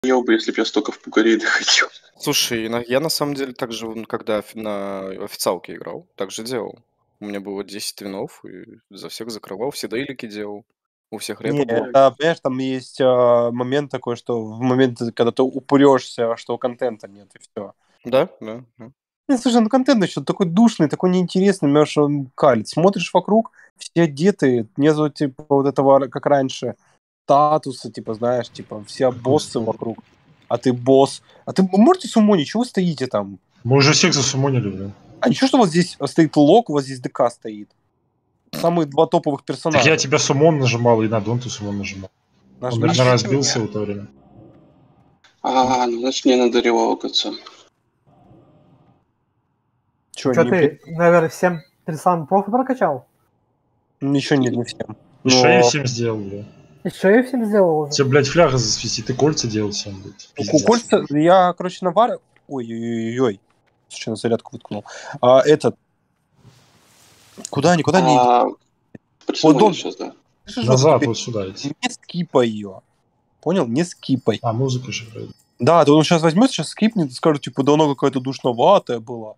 ел бы, если бы я столько в Пугаре доходил. Слушай, я на самом деле также, когда на официалке играл, так же делал. У меня было 10 винов, и за всех закрывал, все дейлики делал. У всех Не, репа было. это, понимаешь, там есть момент такой, что в момент, когда ты упрешься, что контента нет, и все. Да, да. Не, слушай, ну контент еще такой душный, такой неинтересный, понимаешь, он калит. Смотришь вокруг, все одеты, нету, типа, вот этого, как раньше, статуса, типа, знаешь, типа, все боссы вокруг. А ты босс. А ты можете сумонить, чего вы стоите там? Мы уже всех засумонили, блин. А ничего, что у вас здесь стоит лок, у вас здесь ДК стоит. Самые два топовых персонажа. Так я тебя сумон нажимал, и на Дон ты сумон нажимал. Он, наверное, разбился в это время. А, ну значит мне надо релокаться. Чё, ты, наверное, всем персонажам профи прокачал? Ничего нет, не всем. Еще я всем сделал, бля. Еще я всем сделал уже. Тебе, блядь, фляга засвести, ты кольца делал всем, блядь. Кольца, я, короче, навар... Ой-ой-ой. Случайно зарядку выткнул. Этот... Куда они идут? Вот Дон сейчас, да. Назад, вот сюда идти. Не скипай ее. Понял? Не скипай. А, музыка же играет. Да, то он сейчас возьмет, сейчас скипнет и скажет, типа, да она какая-то душноватая была.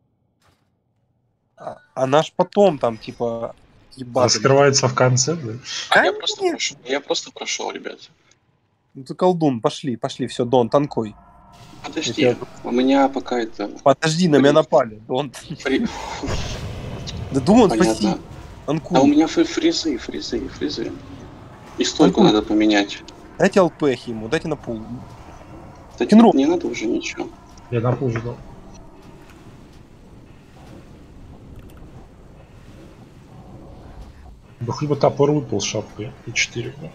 А наш потом там, типа, ебать. Раскрывается в конце, да? Я просто прошел, ребят. Ну ты колдун, пошли, все, Дон, танкуй. Подожди, у меня пока это... Подожди, на меня напали, Дон. Да Дон, спаси. А у меня фризы. И стойку надо поменять. Дайте ЛПХ ему, дайте на пул. Не надо уже ничего. Я на пул ждал. Да хоть бы топор выпал с шапкой и 4. Да.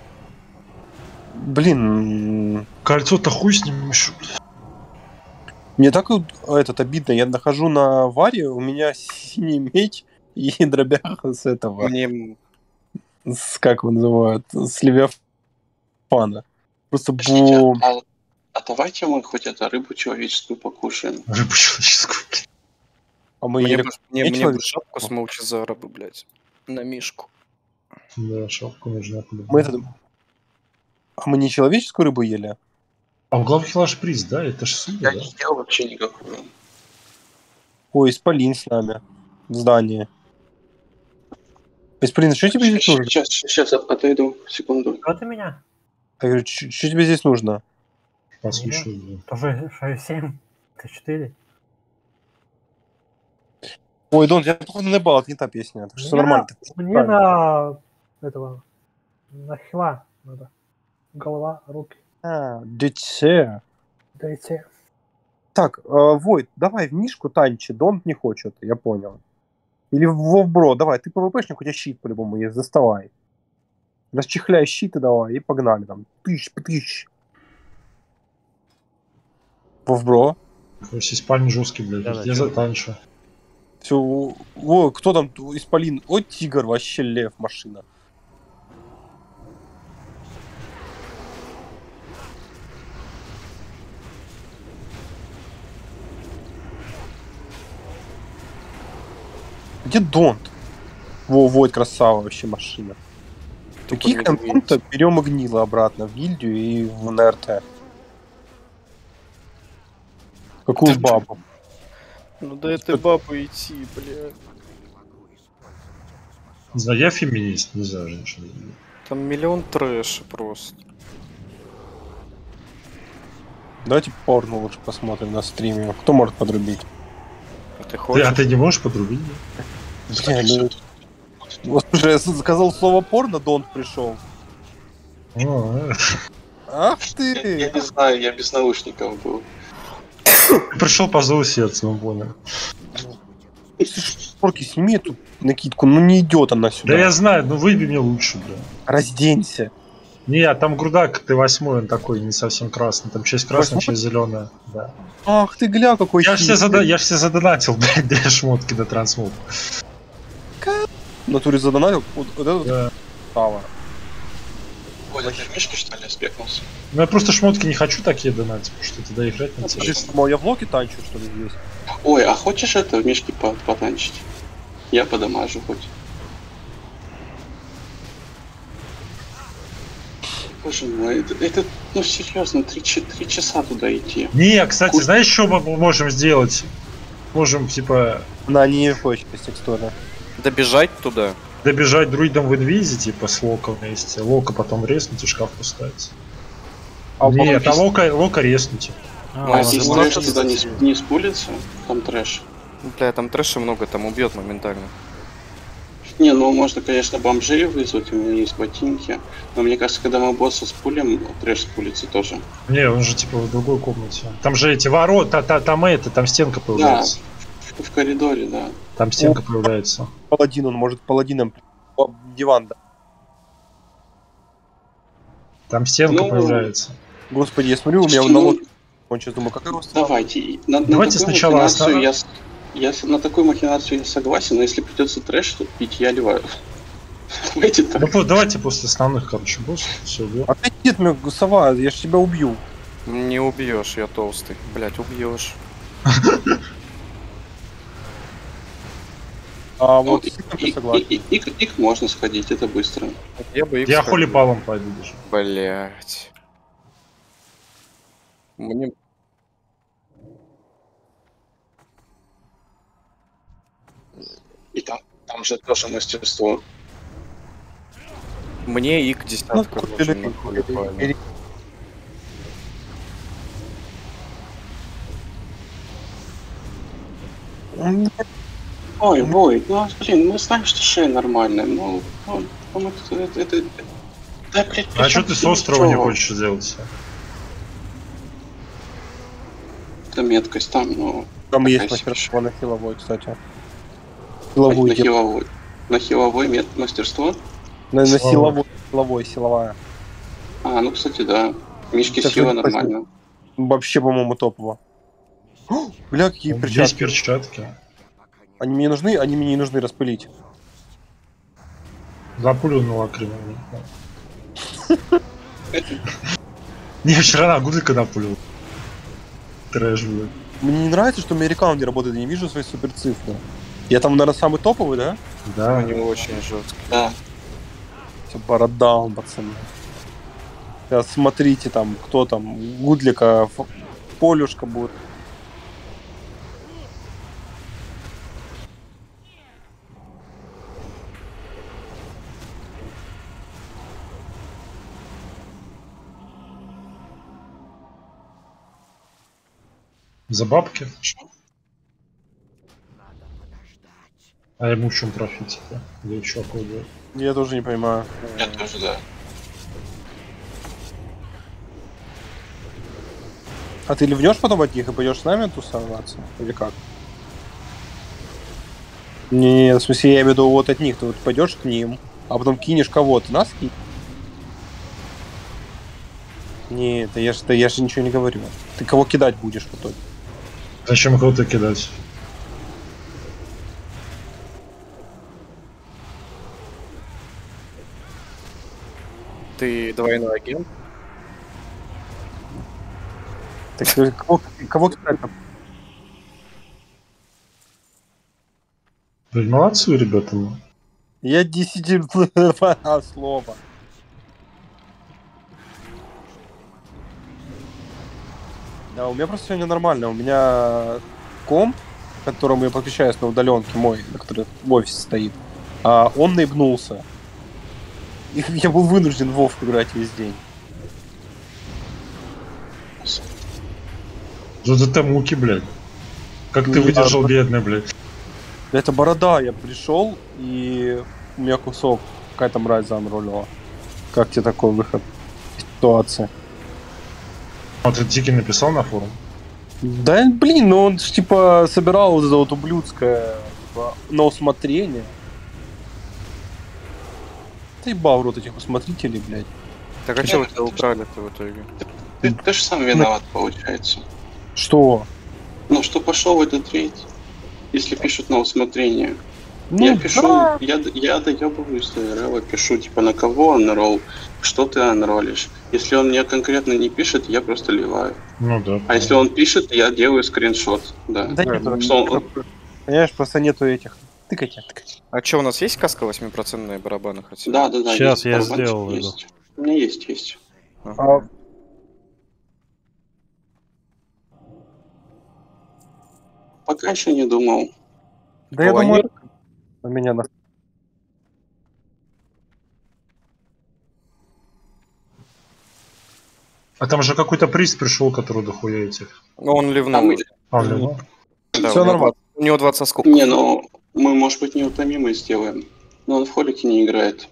Блин. Кольцо-то хуй с ним мешу. Мне так обидно. Я нахожу на варе, у меня синий меч и дробяха с этого. Мне... Как его называют? С Левиафана. Просто А давайте мы хоть эту рыбу человеческую покушаем. Рыбу человеческую, блядь. А мы мне бы шапку с Молчазара бы, блядь, на мишку. Да, шапку нужна. А мы не человеческую рыбу ели? А в главке ваш приз, да? Это ж судья, Я не ел вообще никакую. Ой, Исполин с нами. В здании. Исполин, что тебе здесь нужно? Сейчас отойду, секунду. Что ты меня? Я говорю, что тебе здесь нужно? Послушай. Тоже 6-7, Т4. Ой, Дон, я походу наебал, это не та песня. Так что все нормально. Мне на этого... На хила надо. Голова, руки. ДЦ. Дайте. Так, Войт, давай в Мишку танчи, Дон не хочет, я понял. Или в Вовбро, давай, ты ПВПшник, у тебя щит по-любому есть, доставай. Расчехляй щиты давай, и погнали там. Тыщ. Вовбро. Если спальни жесткий, блядь, я затанчу. Все, о, кто там, Исполин? Ой, тигр, вообще лев, машина. Где Донт? Войт, красава, вообще машина. Таких контента берем и гнило обратно в гильдию и в НРТ. Какую бабу? Ну да этой бабы идти, бля. Не знаю, я феминист, не знаю, женщина. Там миллион трэша просто. Давайте порно лучше посмотрим на стриме. Кто может подрубить? А ты хочешь? А ты не можешь подрубить? Бля, ну... Слушай, я сказал слово порно, Дон пришел. Ах ты! Я не знаю, я без наушников был. Пришел по зову сердца, он понял. Шорки, сними эту накидку, ну не идет она сюда. Да я знаю, ну выбей мне лучше, бля. Разденься. Не, там грудак Т8, он такой не совсем красный. Там часть красная, часть зеленая. Да. Ах ты гля, какой я ж все задонатил, блядь, две шмотки на трансмут. В натуре задонатил? Вот это да. Пава. Ой, ты в Мишке, что ли, спекнулся? Ну я просто шмотки не хочу такие донатить, потому что тогда играть не интересно. Я в локе танчу, что ли, здесь? Ой, а хочешь это в Мишке потанчить? Я подамажу хоть. Боже мой, ну серьезно, 3 часа туда идти. Не, кстати, Кур- знаешь, что мы можем сделать? Можем, типа, Она не хочет текстура. Добежать туда. добежать друидом в инвизе, типа, с Лока вместе. Лока потом резнуть и шкаф поставить. А Нет, а потом Лока резнуть. А если у нас трэш туда не спулится, там трэш. Бля, там трэша много, там убьет моментально. Не, ну можно, конечно, бомжей вызвать, у меня есть ботинки. Но мне кажется, когда мы босса спулим, трэш спулится тоже. Не, он же, типа, в другой комнате. Там же эти ворота, там стенка Да, появляется. в коридоре, да. Там стенка появляется. Паладин, он может паладином диван, да. Там стенка Ну, появляется. Господи, я смотрю, у меня Слушай, на ну, лодке. Он сейчас думаю, какая у вас давайте. Давайте такую сначала махинацию на такую махинацию я согласен, но если придется трэш тут пить, я ливаю. Давайте так. Ну, давайте после основных, короче, боссов все убьем. А ты нет, меня сова, я ж тебя убью. Не убьешь, я толстый. Блять, убьешь. А Ну, вот с этим я согласен. их можно сходить, это быстро. Я бы их Я сходил. холипалом пойду даже. Блять. Мне... И там же тоже мастерство. Мне их десятка нужен на холипале. Ой, бой, ну блин, мы знаем, что шея нормальная, ну это... Да, блядь, А что причём ты с тут острова не ничего? хочешь сделать? Это меткость там, ну... Там такая есть себе мастерство на хиловой, кстати. На Силовую делать. хиловой. На хиловой мастерство? На Силовой. силовая. А, ну, кстати, да. Мишки Так, сила ну, нормально. Вообще, по-моему, топово. О, бля, какие Есть перчатки. перчатки. Они мне нужны, они мне не нужны распылить. Запулю на лакриме. Не, вчера на гудлика напулил. Трэш, блядь. Мне не нравится, что у меня рекаунт не работает, я не вижу свои супер цифры. Я там, наверное, самый топовый, да? Да. Они очень жесткие. Да. Все, барадаун, пацаны. Сейчас смотрите там, кто там, Гудлика, Полюшка будет. За бабки. А ему в чем профит, типа? Или чуваку делать? Я тоже не понимаю. Я тоже, да. А ты ливнешь потом от них и пойдешь с нами тусоваться? Или как? Не, в смысле, я имею в виду вот от них. Ты вот пойдешь к ним, а потом кинешь кого-то. Нас кинь. Нет, я же ничего не говорю. Ты кого кидать будешь в итоге? Зачем кого-то кидать? Ты двойной агент? Так кого кидать? Блин, молодцы, ребята. Ну. Я 10 слова. Да, у меня просто сегодня нормально. У меня комп, к которому я подключаюсь на удаленке мой, на который в офисе стоит, он наебнулся. И я был вынужден в Вов играть весь день. За ДТ муки, блядь. Как ты Ну, выдержал, бедный, блядь. Это борода, я пришел, и у меня кусок, какая-то мразь замролила. Как тебе такой выход из ситуации? А ты Тики написал на форум? Да, блин, ну он ж, типа, собирал вот это вот ублюдское, типа, на усмотрение. Ты ебал в рот этих усмотрителей, блядь. Так а чего тебя убрали-то в итоге? Ты же сам виноват, получается. Что? Ну, что пошел в этот рейд, если пишут на усмотрение. Ну, Я пишу, да. я доебываюсь до РЛ, пишу, типа, на кого анролл, что ты анролишь. Если он мне конкретно не пишет, я просто ливаю. Ну да. А если он пишет, я делаю скриншот, да. Да нет, Что он- понимаешь, просто нету этих. Тыкайте. А что, у нас есть каска 8% барабаны хотя бы? Да, Сейчас есть я барабанчик, сделал есть. У меня есть. Ага. Пока еще не думал. Да я Ой, думаю, нет. у меня на... А там же какой-то приз пришел, который дохуя этих. Ну, он Там ливнул. и- А, ну, Да, Всё у него нормально. У него 20 скобков. Не, ну мы, может быть, неутомимый сделаем. Но он в холике не играет.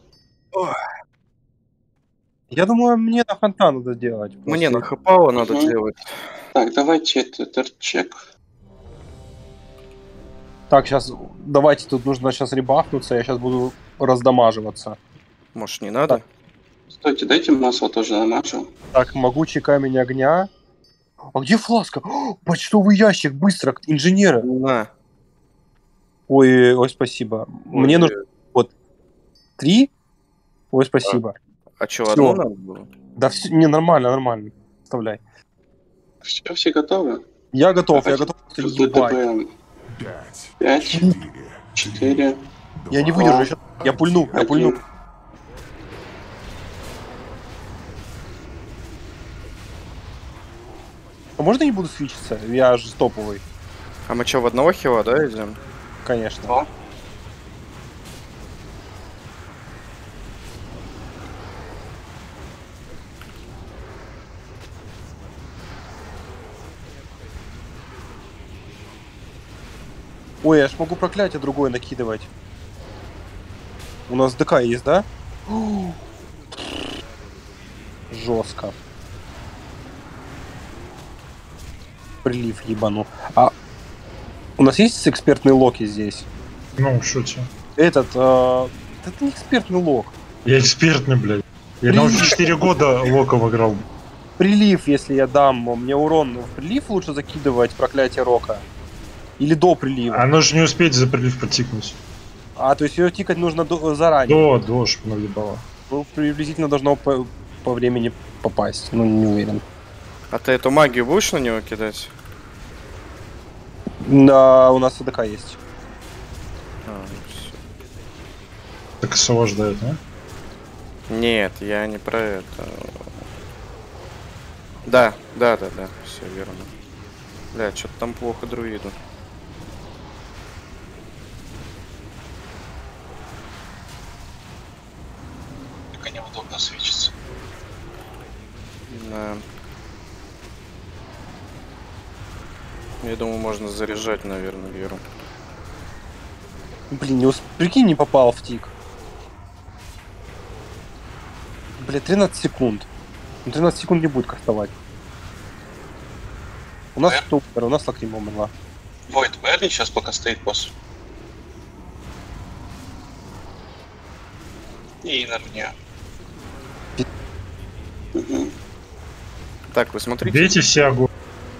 Я думаю, мне на фонтан надо делать. Мне на просто. хэпало надо Мгм. делать. Так, давайте этот чек. Так, сейчас давайте, тут нужно сейчас ребафнуться, я сейчас буду раздамаживаться. Может, не надо? Стойте, дайте масло тоже намажу. Так, могучий камень огня. А где фласка? О, почтовый ящик, быстро, инженеры. На. Ой, ой, спасибо. Мне Ой, нужно вот 3. Ой, спасибо. А что, Всё. одну надо было? Да все, не, нормально, нормально. Вставляй. Все готовы? Я готов, Давайте. просто ебать. ДТП 5, 4, Я не выдержу, я пульну, я пульну. 1. А можно не буду свечиться? Я же топовый, А мы что, в одного хила, да, идем? конечно. О, Ой, я ж могу проклятие другое накидывать. У нас ДК есть, да? Жестко. Прилив ебану. А у нас есть экспертный локи здесь? ну, шучу. Это не экспертный лок. Я экспертный, блядь. Я на уже 4 года локов играл. Прилив, если я дам мне урон в прилив, лучше закидывать проклятие рока. Или до прилива. Оно же не успеет за прилив потикнуть. А, то есть ее тикать нужно заранее. До, чтоб она въебала. Ну, приблизительно должно по времени попасть. Ну, не уверен. А ты эту магию будешь на него кидать? Да, у нас АДК есть. А, ну всё. Так освобождает, а? Нет, я не про это. Да, все верно. Бля, что-то там плохо друиду. только неудобно свечиться. Да. Я думаю, можно заряжать, наверное, Веру. Блин, прикинь, не попал в тик. Бля, 13 секунд. Ну, 13 секунд не будет кастовать. У нас кто умер? У нас Лакрима умерла. Войд Берни сейчас пока стоит босс. И на мне. Угу. Так, вы смотрите. Бейте все огонь.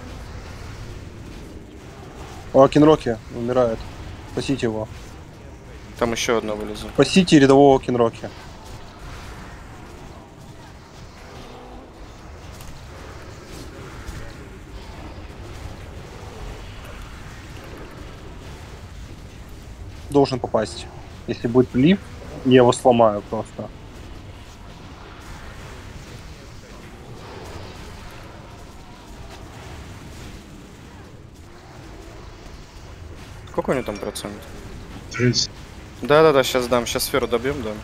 О, Кинроки умирает. Спасите его. Там еще одна вылезла. Спасите рядового Кинроки. Должен попасть. Если будет прилив, я его сломаю просто. Сколько у него там процент? 30. Да, сейчас дам. Сейчас сферу добьем, дам.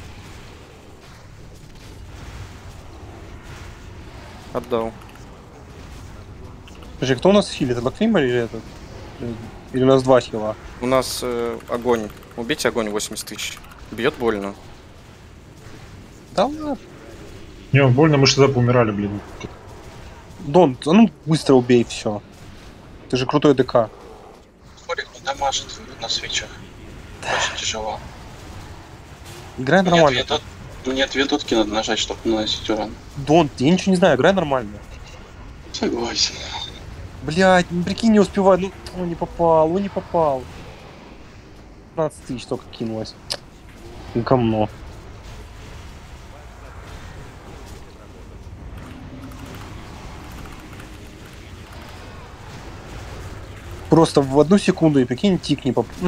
Отдал. Подожди, кто у нас хилит? Лакрима или этот? Или у нас два хила? У нас огонь. Убейте огонь 80 тысяч. Бьет больно. Да ладно. Не, больно, мы же тогда поумирали, блин. Дон, а ну быстро убей все. Ты же крутой ДК. Хорик не дамажит на свечах. Очень тяжело. Играй нормально. Мне две дудки надо нажать, чтобы наносить урон. Дон, я ничего не знаю, играй нормально. Согласен. Блять, ну прикинь, не успеваю. Ну, он не попал, он не попал. 15 тысяч только кинулось. Говно. Просто в одну секунду и прикинь, тик не попал.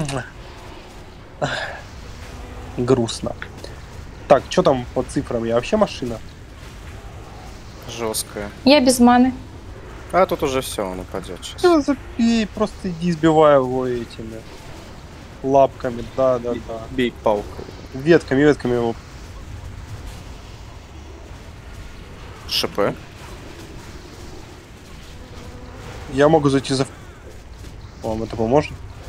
Грустно. Так, что там по цифрам? Я вообще машина. жесткая. Я без маны. А тут уже все, он упадет сейчас. Ну, забей, просто иди сбивай его этими лапками, да. Бей палкой. Ветками его. ШП. Я могу зайти за... Вам это поможет?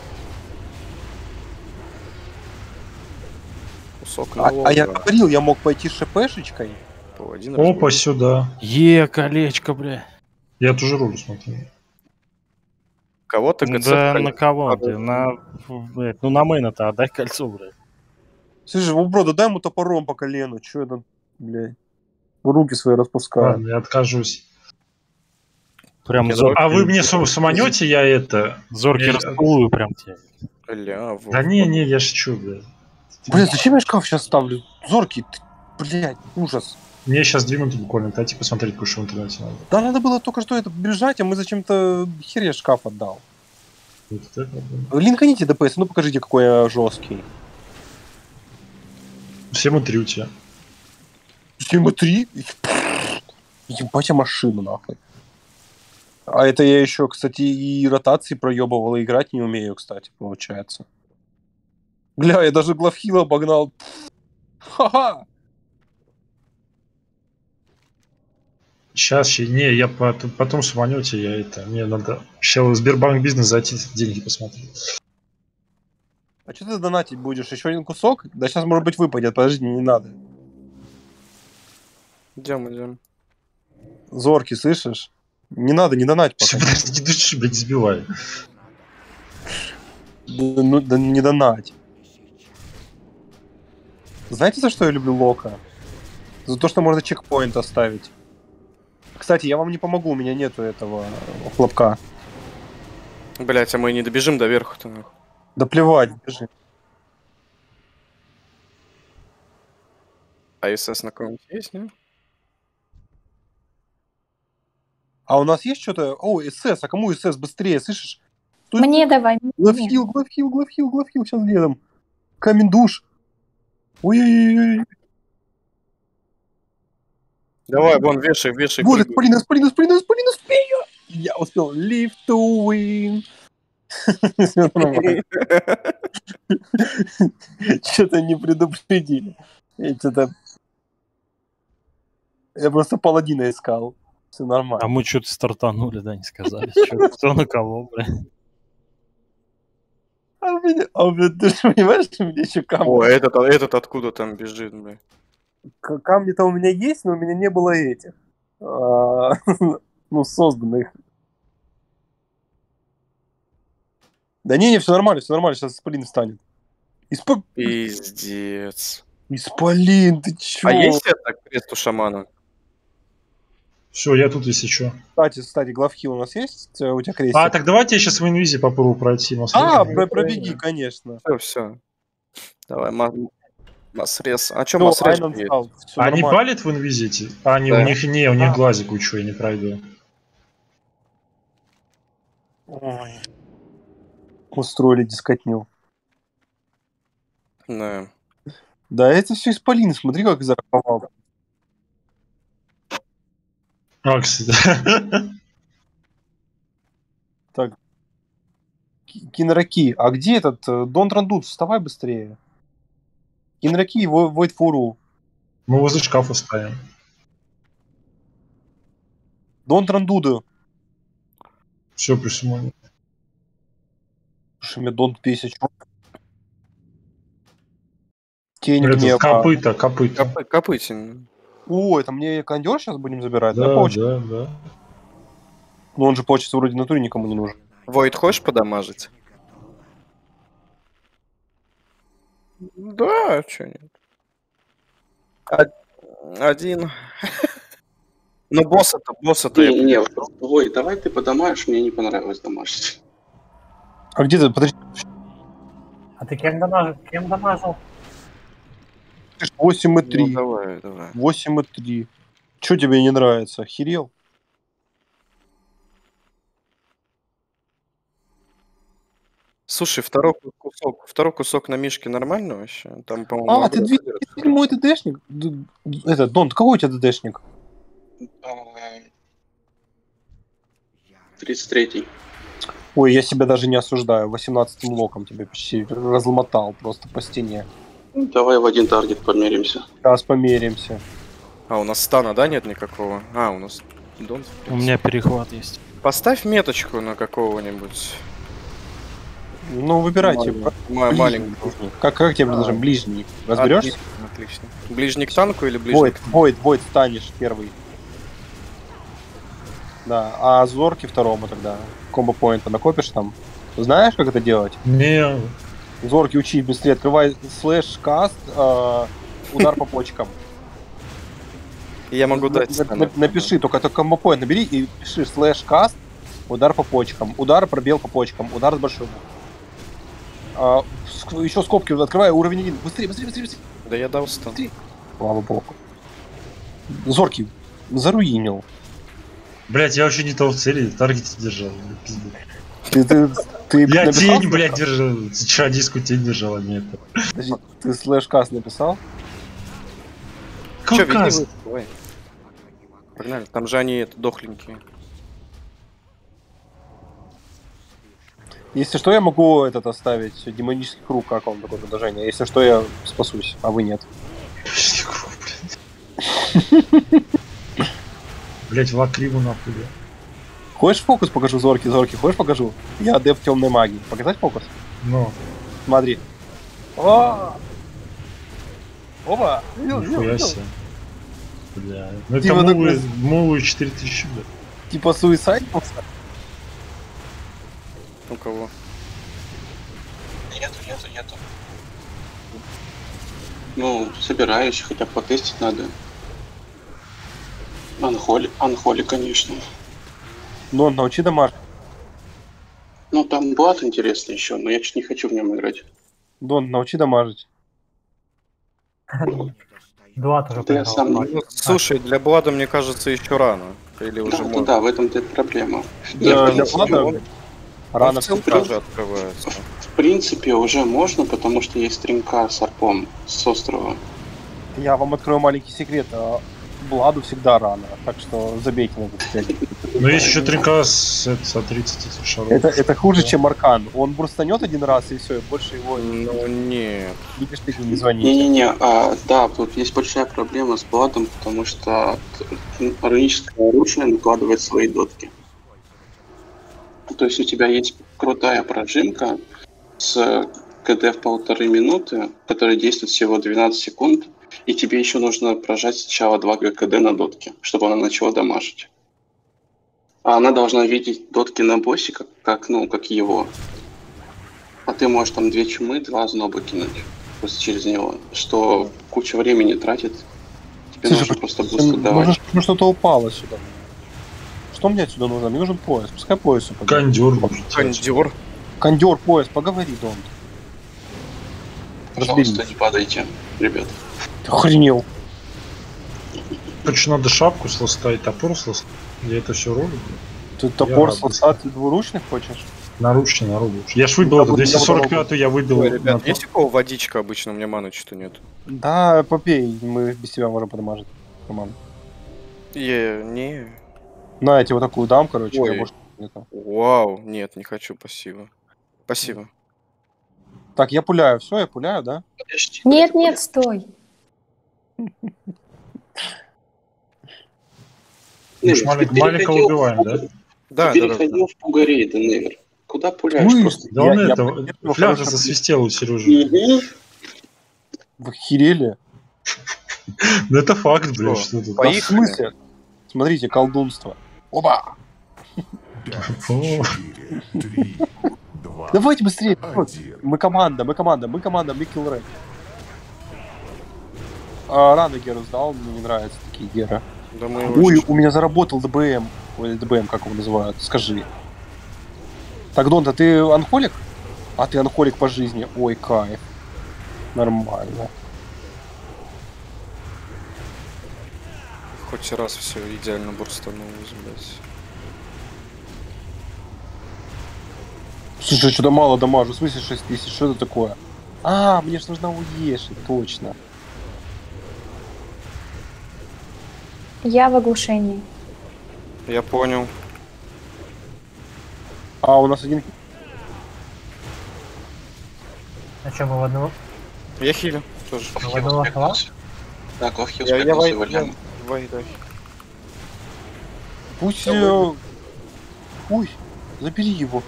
Кусок А я налога. говорил, я мог пойти ШПшечкой. Паладин Опа, разбил. сюда. Колечко, бля. Я тоже рулю смотрю. Кого-то ГЦ Да вколь- на кого падает. ты? Блядь, ну на мейна-то отдай кольцо, блядь. Слушай, бро, дай ему топором по колену. Чё это, блядь? Руки свои распускаю. Ладно, я откажусь. Прям Я зоркий, А вы мне суманете, я это... зоркий Я- расцелую прям тебе. Ля, вот. Да не, я шучу, блядь. Блядь, зачем я шкаф сейчас ставлю? Зоркий, ты, блядь, ужас. Мне сейчас 2 минуты буквально, дайте посмотреть, какой в интернете надо. Да надо было только что это бежать, а мы зачем-то хер я шкаф отдал. Вот это, да. Линканите ДПС, ну покажите, какой я жесткий. 7,3 у тебя. 7,3? Ебать, я машину, нахуй. А это я еще, кстати, и ротации проебывал, и играть не умею, кстати, получается. Бля, я даже главхила обогнал. Ха-ха! Сейчас, не, я потом суманете, я это... Мне надо... Сейчас в Сбербанк бизнес зайти, деньги посмотреть. А что ты донатить будешь? Еще один кусок? Да сейчас, может быть, выпадет. Подожди, не надо. Идем. Зоркий, слышишь? Не надо, не донать Все, пока. подожди, души, блядь, сбивай. Да не донать. Знаете, за что я люблю Лока? За то, что можно чекпоинт оставить. Кстати, я вам не помогу, у меня нету этого хлопка. Блять, а мы не добежим до верху-то, нахуй. Да плевать, бежи. А СС на ком-нибудь есть, не? А у нас есть что-то? О, СС, а кому СС быстрее, слышишь? Тут Мне давай. главхил, сейчас летом. Камень душ. Ой-ой-ой. Давай, вон, вешай, Вот, прыгай. спалин, успею! Я успел. Live to win. Всё нормально. Что-то не предупредили. Я просто паладина искал. Все А нормально. мы что-то стартанули, да, не сказали. Кто на кого, бля. А у меня, ты же понимаешь, что у меня еще О, камни? этот откуда там бежит, бля. Камни-то у меня есть, но у меня не было этих. Ну, созданных. Да не, все нормально, сейчас Исполин встанет. Пиздец. Исполин, ты чё? А есть это крест у шамана? Все, я тут, если что. Кстати, главхил у нас есть? У тебя крестик? А, так давайте я сейчас в инвизе попробую пройти. Пробеги, конечно. Все. Давай, масрез. А чё Всё, масрез Айнон есть? встал, всё Они нормально. палят в инвизе эти? А, не, Да. у них не, у них глазик учу, я не пройду. Ой. Устроили дискотню. Да. Да, это все Исполин, смотри, как зараховал. А, кстати. Так. Кинраки. А где этот Дон Трандут? Вставай быстрее. Кинраки и Void Фуру. Мы возле шкафа ставим. Дон Трандуду. Все, присумали. Слушай, мне Дон 1000. Тень Это гнева. копыта. Копытин. О, это мне кондер сейчас будем забирать? Да, Получится? да. Но он же, получится, вроде в натуре никому не нужен. Войд хочешь подамажить? Да, чё нет. Один. Ну, босса-то я... Не, ой, давай ты подамаешь, мне не понравилось домашить. А где ты? Подожди. А ты кем дамажил? 8,3. Ну, давай. 8,3. Чё тебе не нравится? Охерел? Слушай, второй кусок на Мишке нормально вообще? Там, по-моему... А, ты 207-й ДДшник? Это, Дон, какой у тебя ДДшник? 33-й. Ой, я себя даже не осуждаю. 18-м локом тебя почти разлмотал просто по стене. Ну, давай в один таргет померимся. Сейчас померимся. А, у нас стана, да, нет никакого? А, у нас Дон. У меня перехват есть. Поставь меточку на какого-нибудь Ну, выбирайте. маленького. Ближний. Как тебе предложим? Ближний. Разберешься? Отлично. Ближний к танку или ближний Войд станешь первый. Да, а Зорки второму тогда. Комбо-поинта накопишь там. Знаешь, как это делать? Не, Зорки учи быстрее. Открывай слэш каст, удар по почкам. Я могу дать стана. Напиши, только комбо-поинт набери и пиши слэш каст, удар по почкам. Удар, пробел по почкам. Удар с большой буквы. Еще скобки открывай, уровень 1. Быстрее. Да я дал стан. Слава богу. Зорки заруинил. блять, я вообще не того в цели, в таргете держал. Пиздец. Ты Я написал тень, блядь, слэш-каст? держал. Вчера диску тень держал, а не это. Подожди, ты слэш-каст написал? Че, веди Кавказ. вы? Давай. Погнали. Там же они дохленькие. Если что, я могу этот оставить демонический круг, как вам такое предложение. Если что, я спасусь, а вы нет. Блять, в лакриму нахуй. бля. Хочешь фокус покажу, Зорки, хочешь покажу? Я адепт темной магии. Показать фокус? Ну, Смотри. О! Опа! нихуя себе. Бля. Ну это Типа такой- мулы 4000, бля. Типа суицид? У кого? Нету. Ну, собираюсь, хотя бы потестить надо. Анхоли, конечно. Ну, научи дамаж. Ну, там Блад интересный еще, но я чуть не хочу в нем играть. Дон, научи дамажить. Два тоже Да я проиграл. сам не- Ладно. Ну, слушай, для Блада, мне кажется, еще рано. Или уже Да, можно. да, в этом-то и проблема. Для Нет, Влада рано все все тоже открывается. в принципе, уже можно, потому что есть стринка с арпом с острова. Я вам открою маленький секрет. Бладу всегда рано, так что забейте на этот секрет. Ну есть еще 3К с 30 этих шаров. Это хуже, чем Аркан. Он бурстанет один раз и все, и больше его Ну нет. не пишите, не звоните. Не-не-не, да, тут есть большая проблема с Бладом, потому что руническое оружие накладывает свои дотки. То есть у тебя есть крутая прожимка с КД в 1,5 минуты, которая действует всего 12 секунд, и тебе еще нужно прожать сначала 2 КД на дотке, чтобы она начала дамажить. А она должна видеть дотки на боссе, как его. А ты можешь там 2 чумы, 2 озноба кинуть просто через него, что куча времени тратит. Тебе Слушай, нужно просто буст Нужно, давать. чтобы что-то упало сюда. Что мне отсюда нужно? Мне нужен пояс. Пускай пояс упадет. Кондер нужен. Кондер. Кондер, пояс, поговори, Дон. Пожалуйста, Разберись. не падайте, ребят. Ты охренел. Короче, надо шапку слоста и топор слоста. Я это все ролю. Ты топор рад, слотать двуручных хочешь? Наручно, нарубишь. Я ж выбил Я это, буду- 245 я выбил. Ой, на ребят, то. есть у кого водичка обычно? У меня маны что-то нет. Да, попей, мы без тебя можем подмажить. Роман. Не. На, я тебе вот такую дам, короче, Ой. я больше не это. Вау, нет, не хочу, спасибо. Спасибо. Так, я пуляю, все, я пуляю, да? Подожди, Нет, стой. Мы ж маленького убиваем, да? Да, Ты да, да. переходил в пугаре, Деневер. Куда пуляешь Слышь, просто? Да он Я это, поддерживаю фляга хороший засвистела у Сережи. Мгм. Вы охерели? Ну это факт, Что? блядь, что тут. Да в Поехали. смысле? Смотрите, колдунство. Оба! О, 3, 2, Давайте быстрее. 1. Мы команда, мы kill red. Рано Геру сдал, мне не нравятся такие Геры. Да мы его Ой, сейчас- у меня заработал ДБМ. Ой, ДБМ, как его называют, скажи. Так, Донта, ты анхолик? А ты анхолик по жизни. Ой, кайф. Нормально. хоть раз все идеально бурстанулось, блядь. Слушай, что-то мало дамажу. В смысле 6000? Что это такое? А, мне ж нужна уешить, точно. Я в оглушении. Я понял. А, у нас один... А что, мы в одного? Я хилю тоже. Ковхил Ладно, спекнулся. Да, Ковхил Я спекнулся, Валерий. вайдай. Пусть... Ой, забери его.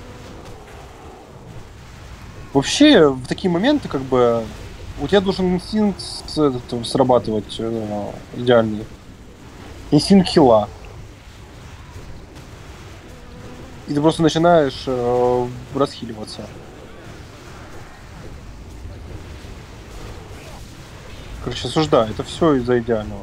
Вообще, в такие моменты, как бы, у тебя должен инстинкт срабатывать идеальный. Инстинкт хила. И ты просто начинаешь расхиливаться. Короче, осуждаю. Это все из-за идеального.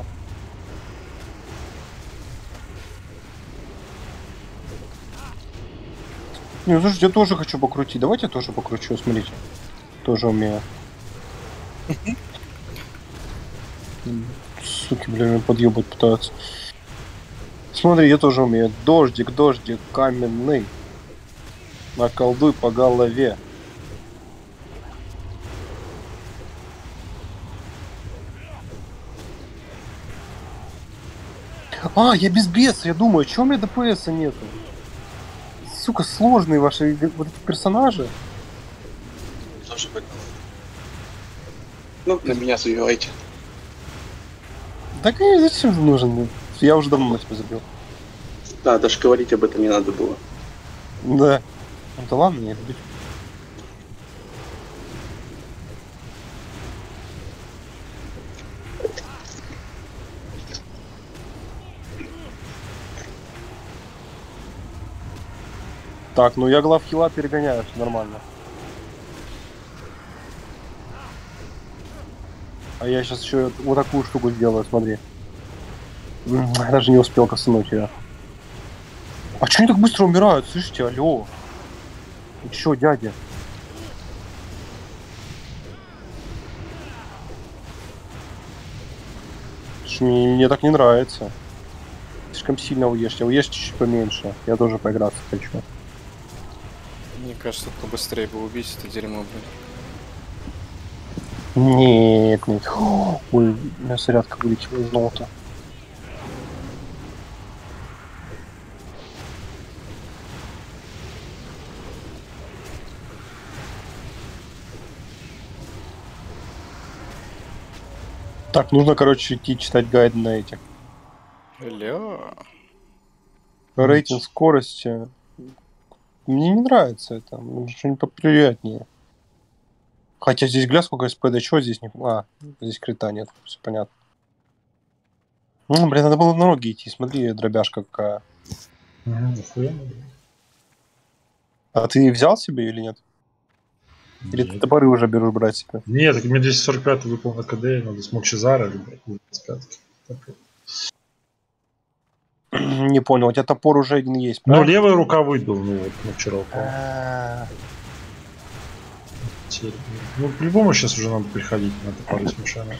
Не, слушайте, я тоже хочу покрутить. Давайте я тоже покручу, смотрите. Тоже умею. Суки, блин, меня подъебать пытаются. Смотри, я тоже умею. Дождик, дождик каменный. Наколдуй по голове. А, я без беса, я думаю, чего у меня ДПС нету? Сука, сложные ваши вот эти персонажи. Тоже быть. Ну, на меня забивайте. Так и зачем ты нужен? Я уже давно на тебя забил. Да, даже говорить об этом не надо было. Да. Ну да ладно, я люблю. Так, ну я главхила перегоняю, все нормально. А я сейчас еще вот такую штуку сделаю, смотри. Я даже не успел коснуть ее. А че они так быстро умирают? Слышите, алло. Ты че, дядя? Мне так не нравится. Слишком сильно уешьте. Уешьте чуть поменьше. Я тоже поиграться хочу. Мне кажется, побыстрее бы убить это дерьмо, блин. Нет, нет. Ой, у меня зарядка вылетела из ноута. Так, нужно, короче, идти читать гайды на этих. Ля. Рейтинг скорости. Мне не нравится это. Что-нибудь поприятнее. Хотя здесь гля сколько СПД, чего здесь не... А, здесь крита нет, все понятно. Ну, блин, надо было на ноги идти, смотри, дробяшка какая. А ты взял себе или нет? Или ты топоры уже берешь брать себе? Нет, так мне 245 выпал на КД, надо с Мокчизара или 25. Не понял, у тебя топор уже один есть, Ну, правильно? левая рука выдал, ну вот, ну, вчера упал. Ну, по-любому сейчас уже надо приходить на топоры с мешами.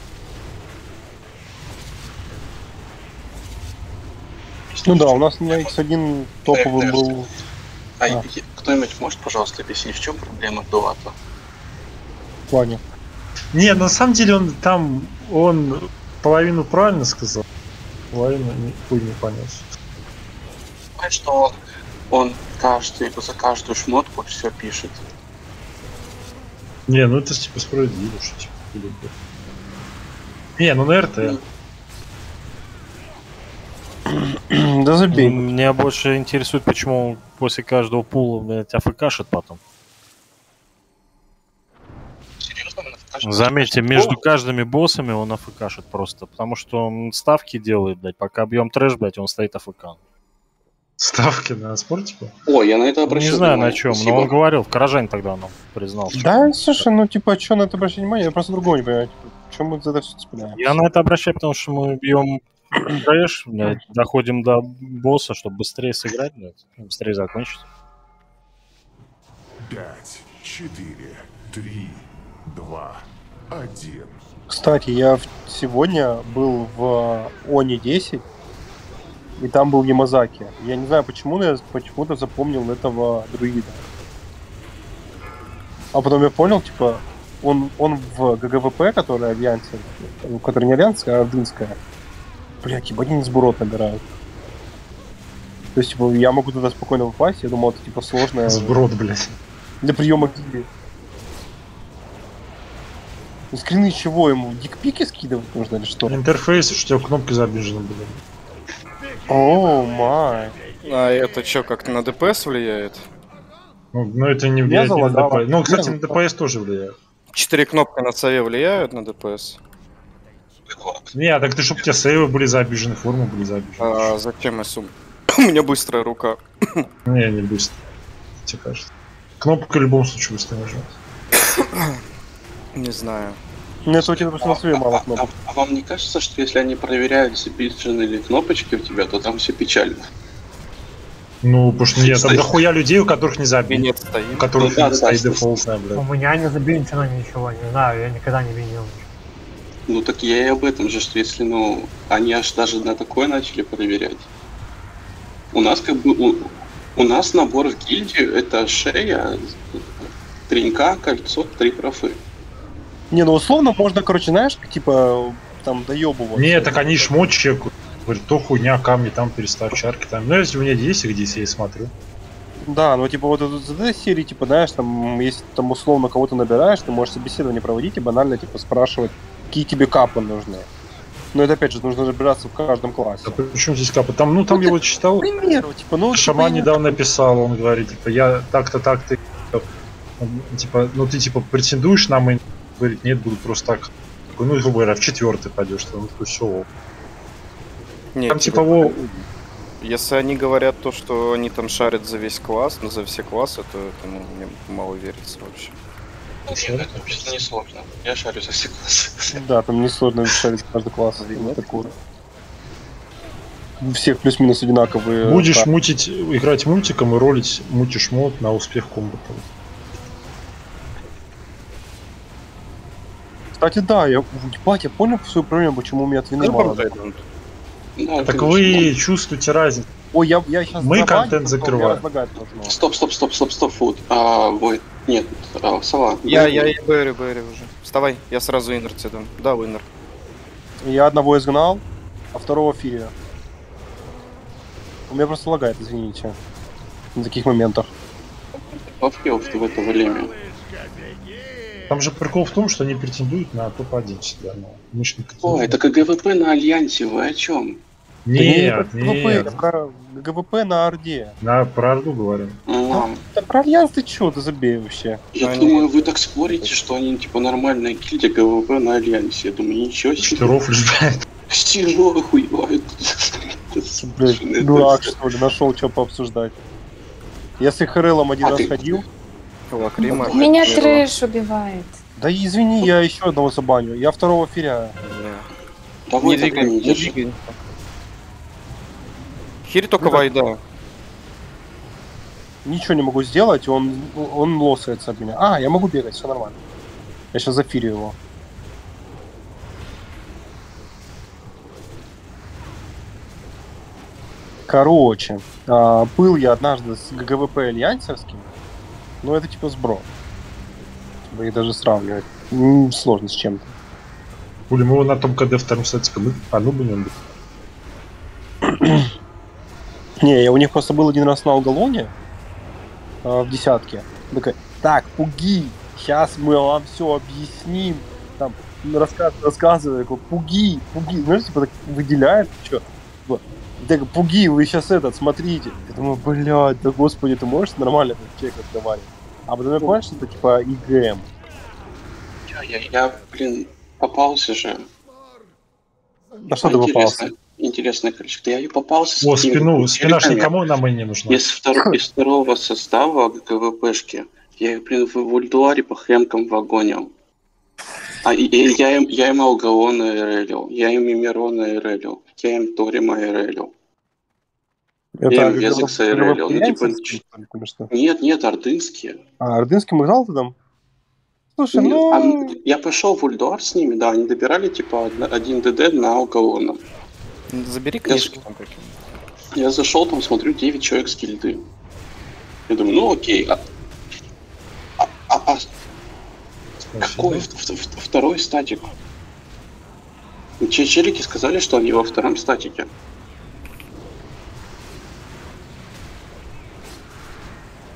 Ну да, у нас на X1 топовый был... Кто-нибудь может, пожалуйста, объяснить, в чем проблема Дуата? В плане. Не, на самом деле он половину правильно сказал, половину хуй не понес. Понимаешь, что он за каждую шмотку все пишет. Не, ну это типа справедливо, что типа. Не, ну на РТ. Да забей. Меня больше интересует, почему он после каждого пула, блядь, АФКшит потом. Серьезно? Заметьте, между каждыми боссами он АФКшит просто, потому что он ставки делает, блядь, пока бьем трэш, блядь, он стоит АФК. Ставки на спорт, типа? Ой, я на это обращаю Не знаю внимание. на чем, Спасибо. но он говорил, в Каражане тогда он признал. Да, слушай, ну типа, что на это обращать внимание? Я просто другого не понимаю. Чем мы за это все цепляем? Я на это обращаю, потому что мы бьем трэш, блядь, доходим до босса, чтобы быстрее сыграть, блядь, быстрее закончить. 5, 4, 3, 2, 1. Кстати, я сегодня был в Они 10, и там был Ямазаки. Я не знаю почему, но я почему-то запомнил этого друида. А потом я понял, типа, он в ГГВП, который альянсия, который не альянсия, а ордынская. Блядь, ебать, они сбурот набирают. То есть, типа, я могу туда спокойно попасть, я думал, это, типа, сложное Сброд, блядь. для приема гильдии. Ну, скрины чего ему? Дикпики скидывать нужно или что? Интерфейс, что у тебя кнопки забижены были. О, май. А это что, как-то на ДПС влияет? Ну это не Меня влияет ни на залагало. ДПС. Ну, кстати, Меня на ДПС тоже влияет. 4 кнопки на сове влияют на ДПС? Не, так ты чтоб у тебя сейвы были забижены, формы были забижены. А зачем я сум? У меня быстрая рука. Не быстро. Тебе кажется. Кнопка в любом случае быстро нажать. Не знаю. Нет, у тебя, допустим, на своей мало кнопок. А вам не кажется, что если они проверяют, забиджены ли кнопочки у тебя, то там все печально? Ну, потому что нет, там Стоит. дохуя людей, у которых не забили. Нет, стоит. У которых Ну, да, да, стоит да, дефолтная, У блядь. меня не забинчено ничего, не знаю, я никогда не видел. Ну так я и об этом же, что если, ну, они аж даже на такое начали проверять. У нас как бы, у нас набор в гильдию это шея, тренька, кольцо, 3 профы. Не, ну условно можно, короче, знаешь, типа, там доебываться. Не, так они шмот чекают. Говорит, то хуйня, камни там переставь, чарки там. Ну, если у меня есть их здесь, я и смотрю. Да, ну типа вот из этой серии, типа, знаешь, там, если там условно кого-то набираешь, ты можешь собеседование проводить и банально, типа, спрашивать, какие тебе капы нужны. Но это, опять же, нужно разбираться в каждом классе. А причем здесь капа? Там, ну, там Ну, я вот читал, К примеру, типа, ну... Шаман типа, недавно писал, он говорит, типа, я так-то, так-то, типа, ну, ты, типа, претендуешь на мейн? Говорит, нет, буду просто так. Такой, ну, грубо говоря, в 4-й пойдешь, там, такой, все. Нет, Там, типа, во... Если они говорят то, что они там шарят за весь класс, ну, за все классы, то это, ну, мне мало верится вообще. Нет, это не сложно. Я шарю за все классы. Да, там несложно решать каждый класс. Вот такое. У всех плюс-минус одинаковые. Будешь карты. мутить, играть мультиком и ролить мутишь мод на успех комбата. Кстати, да, я понял свою проблему, почему у меня от вины мало. Да, Так конечно. вы чувствуете разницу. Ой, я сейчас Мы контент закрываем. Стоп, фуд. Войт, нет, сова. Я и Берри уже. Вставай, я сразу иннер тебе дам. Да, иннер. Я одного изгнал, а второго фирия. У меня просто лагает, извините. На таких моментах. Попел ты в это время. Там же прикол в том, что они претендуют на топ-1 всегда. Но мы ж не О, это ГВП на Альянсе, вы о чем? Нет, Да не, нет. это про ГВП на Орде. Про Орду говорим. Да про Альянс ты чё, ты забей вообще. Я Они- думаю, вы так спорите, что они типа нормальная гильдия ГВП на Альянсе. Я думаю, ничего себе. Штыров блядь. Стиру охуевают. Блядь, дурак, что ли, нашел что пообсуждать. Я с Ихрелом один А раз ты- ходил. Лакрима. Меня трэш убивает. Да извини, я еще одного забаню. Я второго фиря. Давай, Не двигай, не держи. двигай. Хири только вайда. Ничего не могу сделать, он лосается от меня. А, я могу бегать, все нормально. Я сейчас зафирю его. Короче, был я однажды с ГВП альянсовским, но это типа сбро. Типа, и даже сравнивать сложно с чем-то. Хули, мы его на том КД втором сетике, мы по нубу не Не, у них просто был один раз на уголоне в десятке. Такой, так, пуги, сейчас мы вам все объясним. Там рассказываю, такой, пуги, знаешь, типа так выделяет, что? Так, пуги, вы сейчас смотрите. Я думаю, блядь, да господи, ты можешь нормально этот человек разговаривать? А потом я понял, что это типа ИГМ. Я, блин, попался же. На что ты попался? Интересное количество. Я и попался О, какими-то спина ж челиками никому на мейне не нужна. из второго состава ГВПшки. Я их, блин, в Ульдуаре по хремкам вагонил. Я им Алгаона эрелил, я им Мирона эрелил, я им Торима эрелил. Я им Везекса эрелил. Ну, типа... Нет, ордынские. А, ордынским играл ты там? Слушай, ну... Я пошел в Ульдуар с ними, да, они добирали типа 1 ДД на Алгаона. Забери книжки там какие-нибудь. Я зашел, там смотрю 9 человек с гильды. Я думаю, ну окей. Какой второй статик? Челики сказали, что они во втором статике.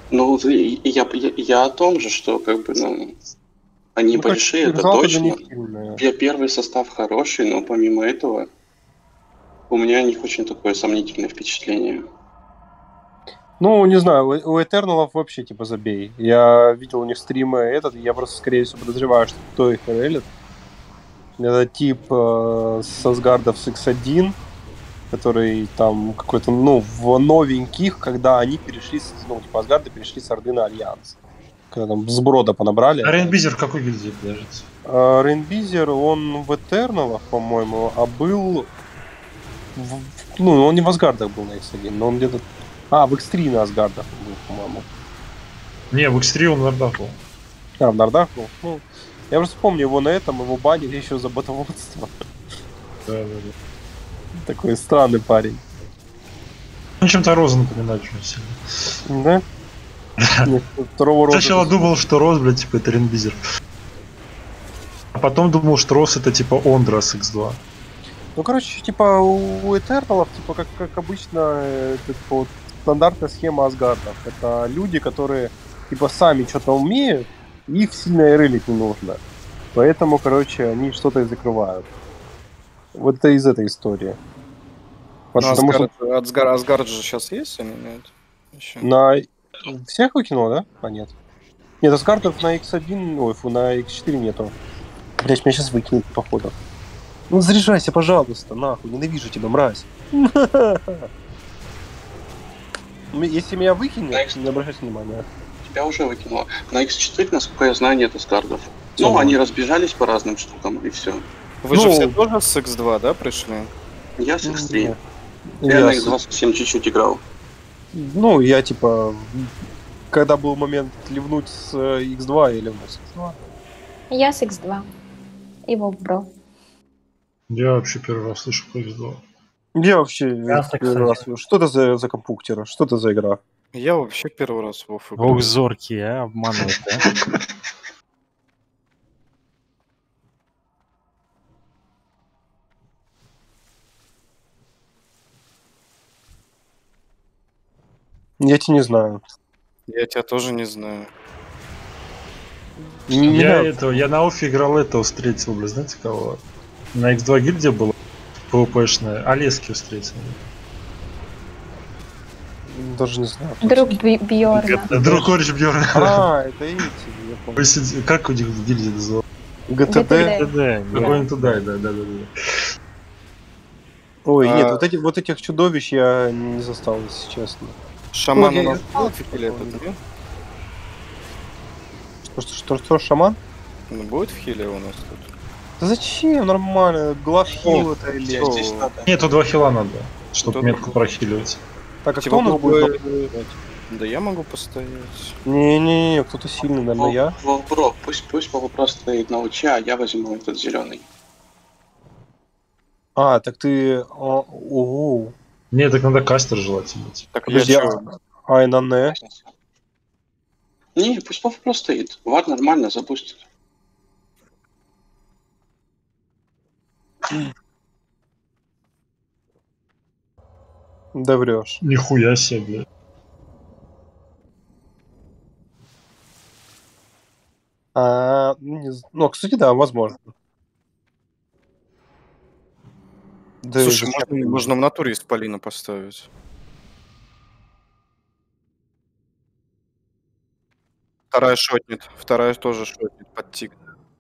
Ну, я о том же, что как бы, ну, они Ну, короче, большие, это результаты точно. не сильные. Первый состав хороший, но помимо этого у меня о них очень такое сомнительное впечатление. Ну, не знаю, у Этерналов вообще, типа, забей. Я видел у них стримы я просто, скорее всего, подозреваю, что кто их релит. Это тип с Асгардов с X1, который там какой-то, ну, в новеньких, когда они перешли, ну, типа, Асгарды перешли с Орды на Альянс. Когда там сброда понабрали. А Рейнбизер в какой гильдии подождите? Рейнбизер, он в Этерналах, по-моему, а был... Ну, он не в Асгардах был на X1, но он где-то... в X3 на Асгардах был, по-моему. Не, в X3 он в Нордах был. В Нордах был? Ну, я просто помню его на этом, его банили еще за ботоводство. Да. Такой странный парень. Ну, чем-то Роза напоминает очень сильно. Да? Нет, второго рода... Сначала думал, что Роз, блядь, типа, это Рейнбизер. А потом думал, что Роз это типа Ондра с X2. Ну, короче, типа у Этерналов, типа, как обычно, это вот стандартная схема Асгардов. Это люди, которые, типа, сами что-то умеют, и их сильно рылить не нужно. Поэтому, короче, они что-то и закрывают. Вот это из этой истории. Потому что Асгард же сейчас есть или нет? Еще. на... Всех выкинуло, да? А нет. Нет, Асгардов на X1, ой, фу, на X4 нету. Блять, меня сейчас выкинут, походу. Ну, заряжайся, пожалуйста, нахуй, ненавижу тебя, мразь. Если меня выкинет, не обращайте внимания. Тебя уже выкинуло. На X4, насколько я знаю, нет Асгардов. Ну, они разбежались по разным штукам, и все. Вы же все тоже с X2, да, пришли? Я с X3. Я на X2 совсем чуть-чуть играл. Ну, я, типа, когда был момент ливнуть с X2, я ливнул с X2. Я с X2. И Вовбро. Я вообще первый раз слышу про X2. Я вообще с первый раз. Что это за компьютер? Что это за игра? Я вообще первый раз в Вов играю. Ох, зоркий, а, обманывает, а? Я тебя не знаю. Я тебя тоже не знаю. Я на Офе играл этого, встретил, блин, знаете кого? На X2 гильдия была PvP-шная, Олески встретил. Даже не знаю. Друг Бьорна. Друг кореш Бьорна. Это эти, я помню. Как у них гильдия называлась? ГТД. Какой-нибудь туда, да. Ой, нет, вот этих чудовищ я не застал, если честно. Шаман у нас будет или этот, нет? Что, шаман? Ну, будет в хиле у нас тут? Да зачем? Нормально. Глаз хил это или... Здесь надо. Нет, тут 2 хила надо, чтобы Тут метку прохиливать. Так, а Типа кто у нас будет? Да я могу постоять. Не-не-не, кто-то сильный, наверное, я. Бро, пусть Вовбро стоит на луче, а я возьму этот зеленый. Так ты... Ого. Не, так надо кастер желательно. Так Подожди, я чё? Айнане. Не, пусть Вовбро стоит. Вар нормально запустит. Да врешь. Нихуя себе, блядь. Ну, кстати, да, возможно. Да, Слушай, зачем? можно в натуре исполина поставить. Вторая шотнет. Вторая тоже шотнет под тик.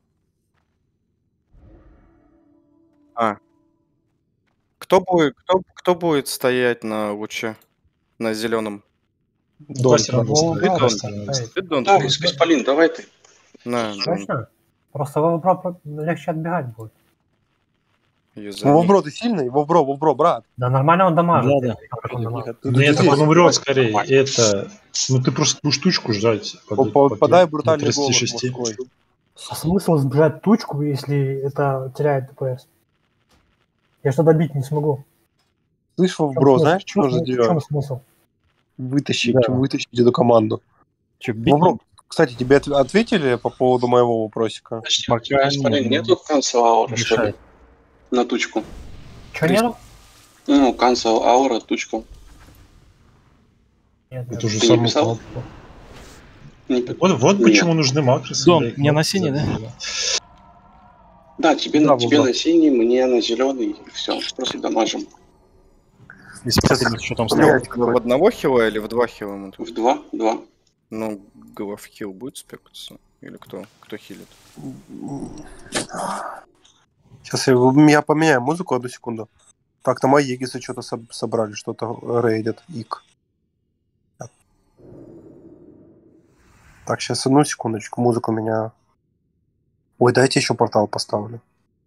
Кто будет стоять на луче? На зеленом? Кастер надо Вовбро ставить. Бидон. Да, Исполин, давай ты. На, Точно? Просто Вовбро легче отбегать будет. Вовбро, ты сильный? Вовбро, брат. Да нормально он дамажит. Да. Как он дамажит. Нет, так он Здесь. умрет скорее. Это... Ну ты просто ту штучку ждать. Подай брутальный голос 36. мужской. А смысл сбежать тучку, если это теряет ДПС? Я что добить не смогу. Слышь, Вовбро, знаешь, что нужно В чем делать? смысл? Вытащить эту команду. Че, бить? Вовбро, кстати, тебе ответили по поводу моего вопросика? Подожди, Пока у тебя, Исполин, нету канцел аура, что ли? Решает. На тучку. Че нету? Ну, канцел аура, тучку. Нет, Это уже Ты не самую писал? кнопку. Вот Нет. почему нужны макросы. Дон, да, их не на много синий, да? забили. Да, тебе, Да, тебе Вова. на синий, мне на зеленый, все, просто дамажим. И смотрите, что там Блядь, стало. В одного хила или в 2 хила? мы тут? В 2, 2. Ну, главхил будет спекаться? Или кто? Кто хилит? Сейчас я поменяю музыку, одну секунду. Так, там Аегисы что-то собрали, что-то рейдят. Ик. Так, сейчас одну секундочку, музыку меняю. Ой, дайте еще портал поставлю.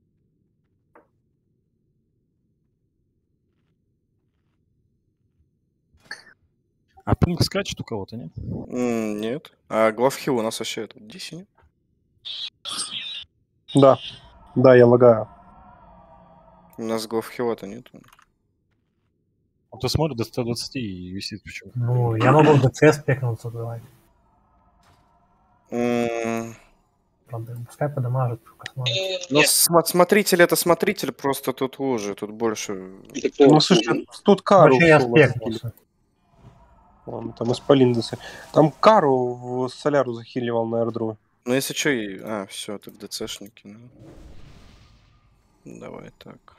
А пинг скачет у кого-то, нет? Нет. А главхил у нас вообще это DC, нет? Да, да, я лагаю. У нас главхила-то нет. А то смотрит до 120 и висит почему-то. Ну, я могу в ДЦ спекнуться, давай. Правда, пускай подамажит, посмотрим. Ну, смотритель это смотритель, просто тут лучше, тут больше... Ну, слушай, тут Кару Вообще я всё у вас спекнулся. Вон, там Исполин ДЦ. Там Кару в Соляру захиливал на аэродроме. Ну, если что, и... А, все, тут ДЦшники, ну. Давай так.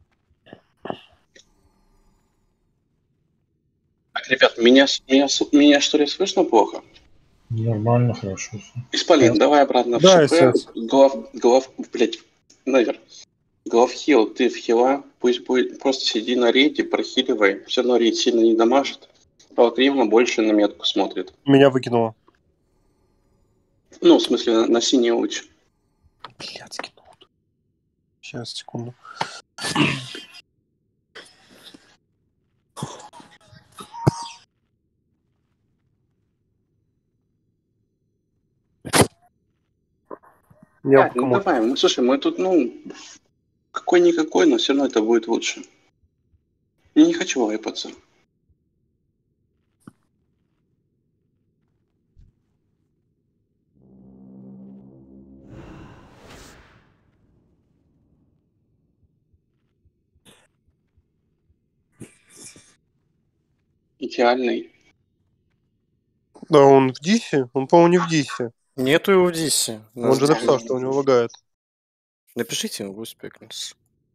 Так, ребят, меня что ли слышно плохо? Нормально, хорошо. Исполин, давай обратно в Да, ШП. сейчас. Блять, наверх. Главхил, ты в хила, пусть будет, просто сиди на рейде, прохиливай. Все равно рейд сильно не дамажит. Палкривно больше на метку смотрит. Меня выкинуло. Ну, в смысле, на синий луч. Блядский ноут. Сейчас, секунду. Я Ну давай, слушай, мы тут, какой-никакой, но все равно это будет лучше. Я не хочу лайпаться. Идеальный. Да, он в Дисе? Он, по-моему, не в Дисе. Нету его в Дисе. Он же написал, что у него лагает. Напишите ему, будет спекнуться.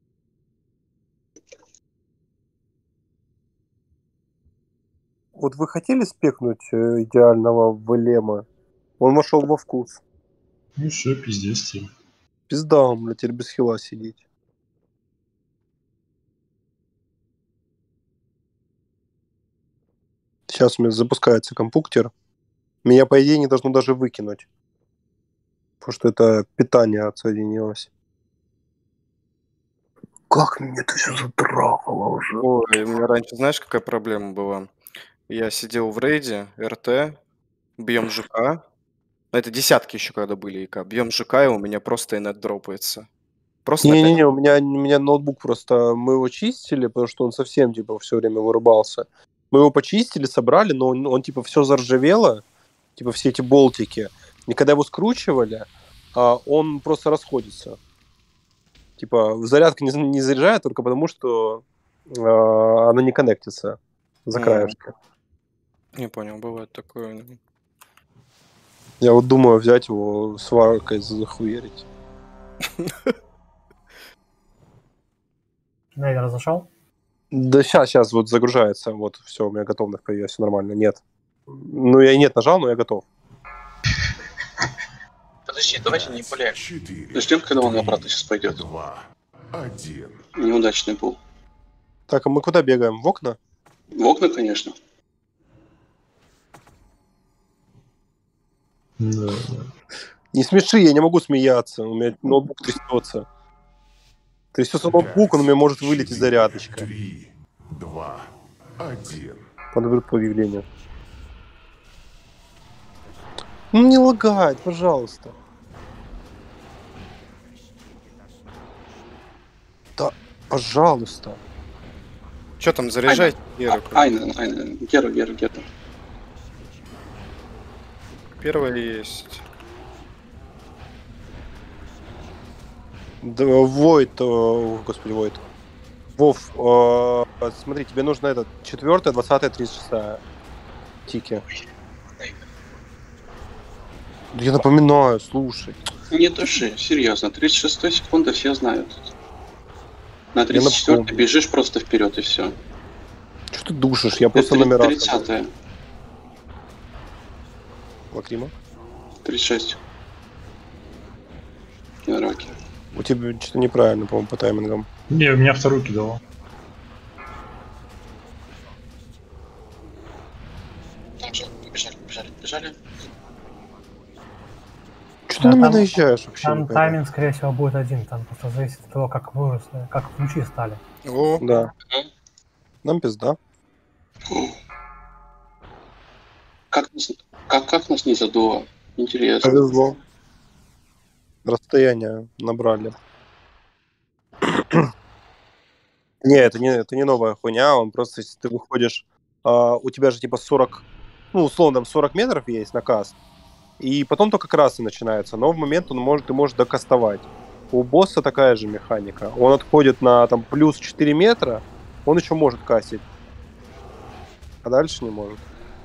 Вот вы хотели спекнуть идеального Вэлема? Он вошел во вкус. Ну все, пиздец тебе. Пизда, он, блядь, теперь без хила сидеть. Сейчас у меня запускается компьютер. Меня, по идее, не должно даже выкинуть. Потому что это питание отсоединилось. Как меня это все затрахало уже. Ой, у меня раньше, знаешь, какая проблема была? Я сидел в рейде, РТ, бьем ЖК. Это десятки еще когда были ИК. Бьем ЖК, и у меня просто инет дропается. Просто на Не-не-не, у меня ноутбук просто... Мы его чистили, потому что он совсем, типа, все время вырубался. Мы его почистили, собрали, но он типа, все заржавело. Типа, все эти болтики. И когда его скручивали, он просто расходится. Типа, зарядка не заряжает только потому, что она не коннектится за краешки. Не понял, бывает такое. Я вот думаю взять его сваркой захуерить. Наверное, зашел? Да сейчас вот загружается. Вот, все, у меня готовность появилась, все нормально. Нет. Ну, я и нет нажал, но я готов. Подожди, давайте не пуляем. 4, Ждем, когда он обратно сейчас пойдет. 2, 1. Неудачный пул. Так, а мы куда бегаем? В окна? В окна, конечно. Да. Не смеши, я не могу смеяться. У меня ноутбук трясется. Трясется ноутбук, он у меня может вылететь зарядочка. 3, 2, 1. Подберут появление. Ну не лагает, пожалуйста. Да, пожалуйста. Че там, заряжать? Айнен, Геру. Первое есть. Да, Войт, господи, Войт. Вов, смотри, тебе нужно этот 4, 20, 36 тики. Я напоминаю, слушай. Не души, серьезно. 36 секунды все знают. На 34 напомню. бежишь просто вперед и все. Что ты душишь? Я просто номера. 30-е. Лакрима. 36. Раки. У тебя что-то неправильно, по-моему, по таймингам. Не, у меня вторую кидало. Побежали. Что ты на меня там- наезжаешь вообще? Там не пойму. тайминг, скорее всего, будет один. Там просто зависит от того, как выросли, как ключи стали. О, Да. Нам пизда. Как нас не задуло? Интересно. Повезло. Расстояние набрали. Не, это не новая хуйня, он просто, если ты выходишь, у тебя же типа 40, ну, условно, там 40 метров есть на каст, и потом только красы начинаются, но в момент ты можешь докастовать. У босса такая же механика. Он отходит на там плюс 4 метра, он еще может кастить, а дальше не может.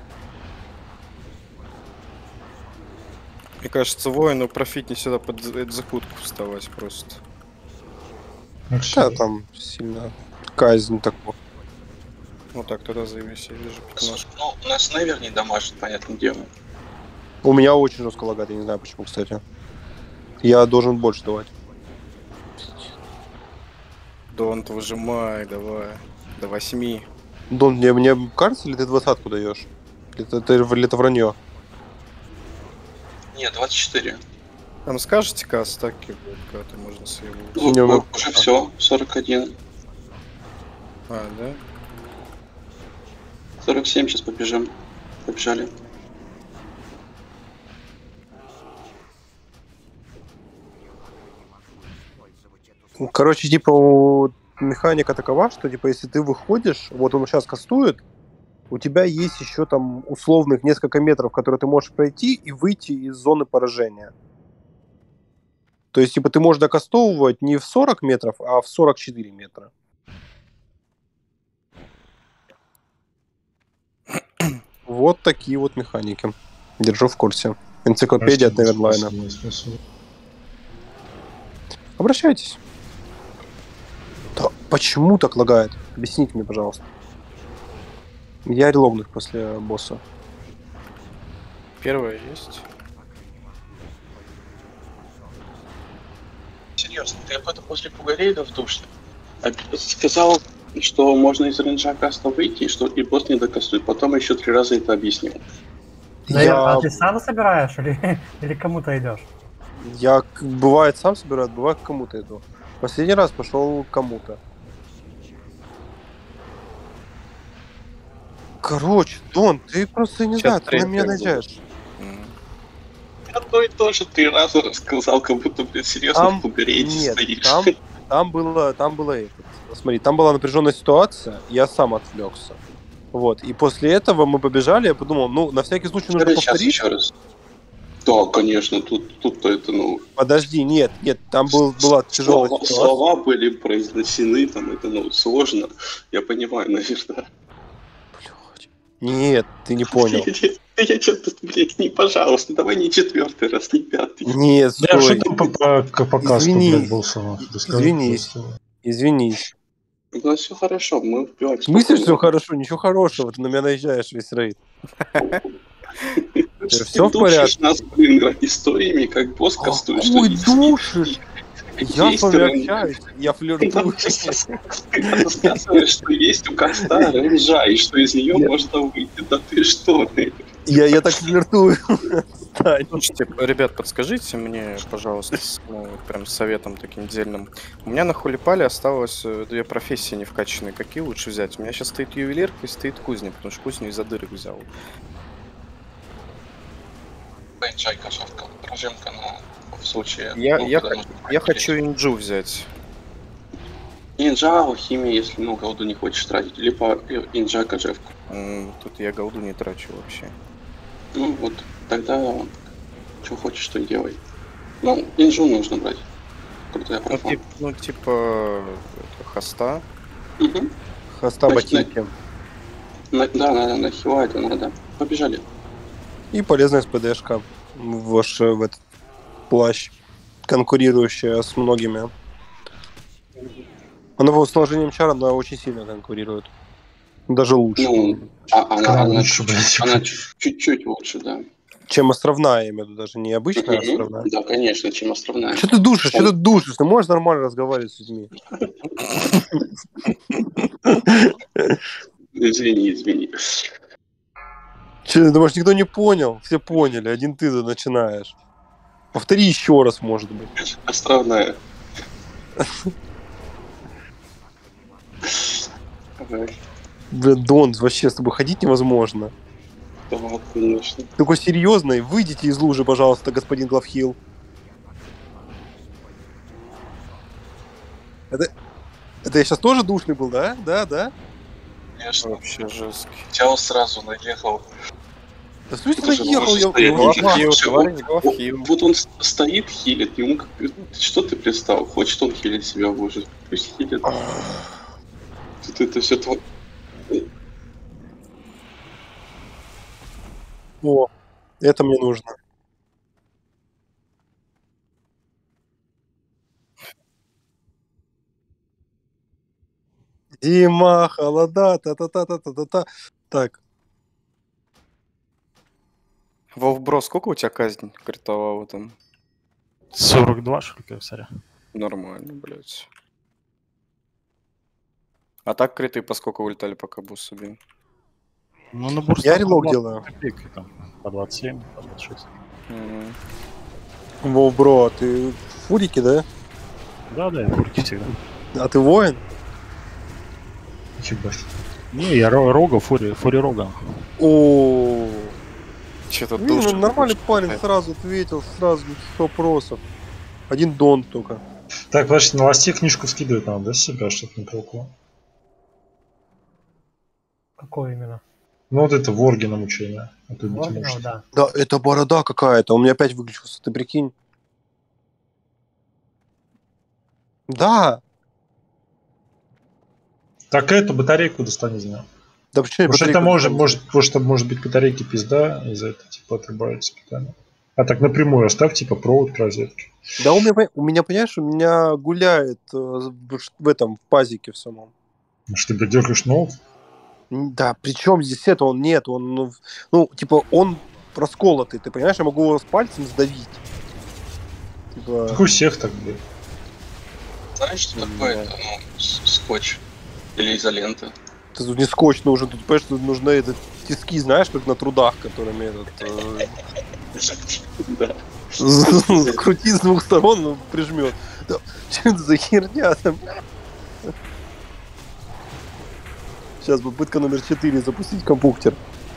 мне кажется, воину профитнее сюда под закутку вставать просто. Ну, Да, все. там сильно казнь такой. Вот так, тогда заявись, я вижу 15. Ну, у нас снайпер не дамажит, понятное дело. У меня очень жестко лагает, я не знаю почему, кстати. Я должен больше давать. Донт, выжимай, давай. До 8. Дон, мне кажется, или ты 20-ку даешь? Или это вранье? Нет, 24. Там скажете каст, так и будет, когда-то можно съебывать. Ну, Не, ну- уже все, 41. А, да? 47, сейчас побежим. Побежали. Короче, типа, механика такова, что, типа, если ты выходишь, вот он сейчас кастует, у тебя есть еще там условных несколько метров, которые ты можешь пройти и выйти из зоны поражения. То есть, типа, ты можешь докастовывать не в 40 метров, а в 44 метра. Вот такие вот механики. Держу в курсе. Энциклопедия от Невердлайна. Обращайтесь. Да, почему так лагает? Объясните мне, пожалуйста. Я релогнусь после босса. Первое есть. Серьезно, ты об этом после пугарейдов душно? Сказал, что можно из рейнджа каста выйти, что и босс не докастует. Потом еще 3 раза это объяснил. Наверное, а ты сам собираешь или кому-то идешь? Я бывает сам собираю, бывает к кому-то иду. Последний раз пошел к кому-то. Короче, Дон, ты просто не Сейчас знаю, ты на меня третье наезжаешь. Одно и то же 3 раза рассказал, как будто, блин, серьезно Там- в пугарейде Нет, стоишь. там было этот. Смотри, там была напряженная ситуация, я сам отвлекся. Вот, и после этого мы побежали, я подумал, ну, на всякий случай нужно Сейчас повторить. еще раз. Да, конечно, тут-то это, ну... Подожди, нет, там была тяжелая ситуация. Слова были произнесены, там это, ну, сложно. Я понимаю, наверное. Нет, ты не понял. Я что-то, блядь, не, пожалуйста, давай не 4-й раз, не 5-й. Нет, Да, что стой, там по касту, Извини. блядь, был сама? Извинись. Извинись. У нас все хорошо, мы вбиваем. В смысле все хорошо? Ничего хорошего, ты на меня наезжаешь весь рейд. Всё в порядке? Нас, блин, историями, как босс кастует, что Ой, есть- душишь! Я с вами стороны. общаюсь, я Ты флиртую. нам сейчас рассказываешь, что есть у каста рейнджа, и что из нее можно выйти. Да ты что? Ты? Я так флиртую. Стань. Слушайте, ребят, подскажите мне, пожалуйста, ну, вот прям советом таким дельным. У меня на хулипале осталось 2 профессии не вкачанные. Какие лучше взять? У меня сейчас стоит ювелирка и стоит кузня, потому что кузню из-за дырок взял. Рейнджа и кашевка, прожимка в случае... Я хочу инджу взять. Инжа, алхимия, если ну голду не хочешь тратить, либо инжа, кашевку. Тут я голду не трачу вообще. Ну вот, тогда что хочешь, то и делай. Ну, инжу нужно брать. Крутая профа. Типа хоста. Мгм. Хоста ботинки. Да, на хила это надо. Побежали. И полезная СПДшка. ваш в этот плащ, конкурирующая с многими. Она с наложением чар, она очень сильно конкурирует. Даже лучше. Ну, Она она лучше, блядь. она чуть-чуть лучше, да. Чем островная, я имею в виду, даже не обычная Мгм. островная. Да, конечно, чем островная. Что ты душишь? Что ты душишь? Ты можешь нормально разговаривать с людьми? Извини. Че, ты думаешь, никто не понял? Все поняли, один ты начинаешь. Повтори еще раз, может быть. Островная. Ага, Блин, Дон, вообще с тобой ходить невозможно. да, конечно. Такой серьезный. Выйдите из лужи, пожалуйста, господин Главхилл. Это я сейчас тоже душный был, да? Да? Конечно. Вообще жесткий. Взял сразу, наехал. Да в смысле Это же наехал? лужа Я стоит. Главхилл, Всё, товарищ Главхилл. Вот он стоит, хилит, ему что ты пристал? Хочет он хилить себя в луже? Пусть хилит. Тут это все твое. О, это мне нужно. Дима, холода, та-та-та-та-та-та. Так, Вов, бро, сколько у тебя казнь критовала там? 42, что ли, косаря? Нормально, блядь. А так криты по сколько улетали, пока босс убил? Ну, на бурстах я релог по делаю. 20 копеек, там, по 27, по 26. Мгм. Вов, бро, а ты в фурике, да? Да, я курки всегда. А ты воин? Ебать. Не, я рога, фури рога. О, Че-то не, душу. ну, нормальный парень, сразу ответил, сразу никаких вопросов. Один Дон только. Так, подожди, новостей книжку скидывать надо, да, с себя, чтобы не толкло? Какой именно? Ну вот это ворги на мучение. А то быть Вагнер, может. да. Да, это борода какая-то, он у меня опять выключился, ты прикинь. Да, Так эту батарейку достань из него. да почему Потому что это может быть батарейки пизда, из-за этого типа отрубается питание. А так напрямую оставь типа провод к розетке. Да у меня, понимаешь, у меня гуляет в этом, в пазике в самом. Может, ты дергаешь ноут? Да, причем здесь это он нет, он, ну, типа, он расколотый, ты понимаешь, я могу его с пальцем сдавить. Типа, Так у всех так, блядь. Знаешь, что такое это? Ну, скотч. Или изолента. ты тут не скотч нужен, тут, понимаешь, тут нужны этот, тиски, знаешь, как на трудах, которыми этот... Да. Крутить с двух сторон, он прижмет. Да, что это за херня там? Сейчас попытка номер 4 запустить компьютер.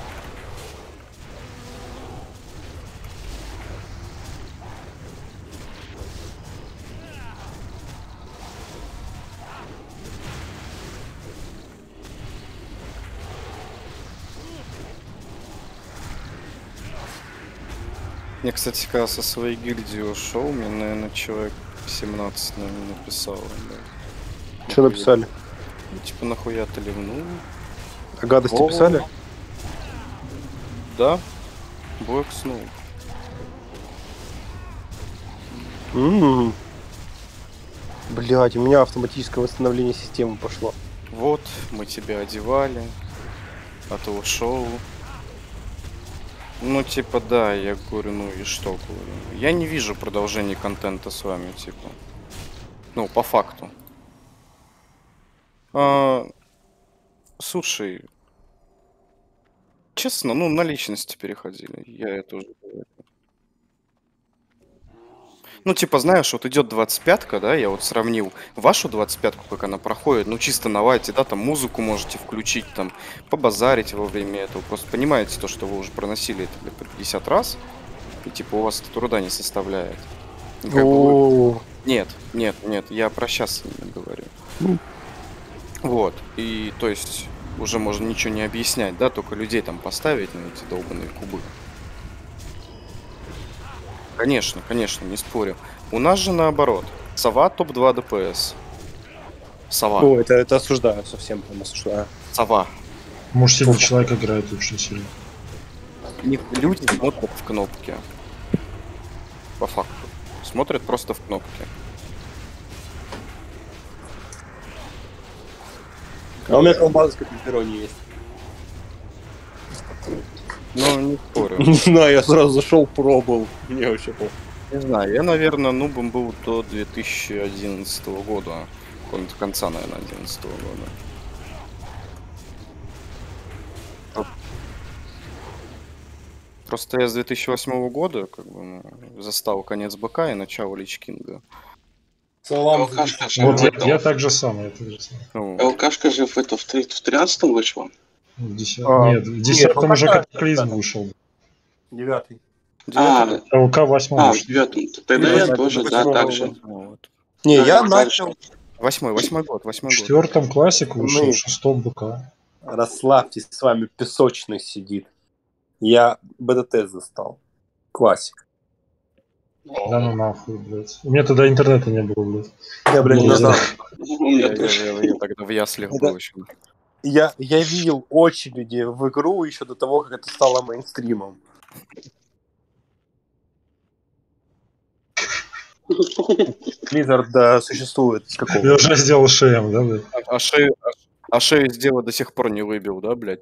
Я, кстати, когда со своей гильдии ушел, мне, наверное, человек 17, наверное, написал. Да. Что написали? Ну, типа, нахуя ты ливнул? А гадости О, писали? Да. Блэк снул. Блять, у меня автоматическое восстановление системы пошло. Вот, мы тебя одевали, а ты ушел. Ну, типа, да, я говорю, ну и что, говорю. Я не вижу продолжения контента с вами, типа. Ну, по факту. Слушай, честно, ну, на личности переходили. Я это уже говорю. Ну, типа, знаешь, вот идет 25-ка, да, я вот сравнил вашу 25-ку, как она проходит, ну, чисто на лайте, да, там музыку можете включить, там, побазарить во время этого. Просто понимаете то, что вы уже проносили это, блядь, по 50 раз, и, типа, у вас это труда не составляет. И как бы вы- Нет, я про сейчас именно говорю. Вот, и, то есть, уже можно ничего не объяснять, да, только людей там поставить на эти долбаные кубы. Конечно, не спорю. У нас же наоборот. Сова топ-2 ДПС. Сова. О, это осуждаю, совсем прям осуждаю. Сова. Может, сильный человек играет очень сильно. Люди смотрят в кнопки. по факту. Смотрят просто в кнопки. А у меня колбаска пепперони есть. Ну, не спорю. Не знаю, я сразу зашел, пробовал. Мне вообще плохо. Не знаю, я, наверное, нубом был до 2011 года. Конца, наверное, 2011 года. Просто я с 2008 года как бы, ну, застал конец БК и начало Лич Кинга. Салам. ЛКшка же Вот в я этом- так же самое. Я так же самое. Ну, ЛКшка же в 13-м вышла. В 10... А, Нет, в 10-м ну уже пока- катаклизм вышел. 9. девятый- ЛК 8 в вышел. 9-м. Тогда я девятый- тоже, да, восьмого так же. восьмого, вот. Не, Да, я я начал... Восьмой год, восьмой В год. 4-м классик вышел, Мы. в 6-м БК. Расслабьтесь, с вами песочный сидит. Я БДТ застал. Классик. Да ну нахуй, блядь. У меня тогда интернета не было, блядь. Я, блядь, Ну, не да. знал. У меня Я тоже. тогда в яслях Это- был еще. Я видел очереди в игру еще до того, как это стало мейнстримом. Blizzard, да, существует с какого? Я уже сделал ШМ, да, блядь? А шею сделать до сих пор не выбил, да, блядь?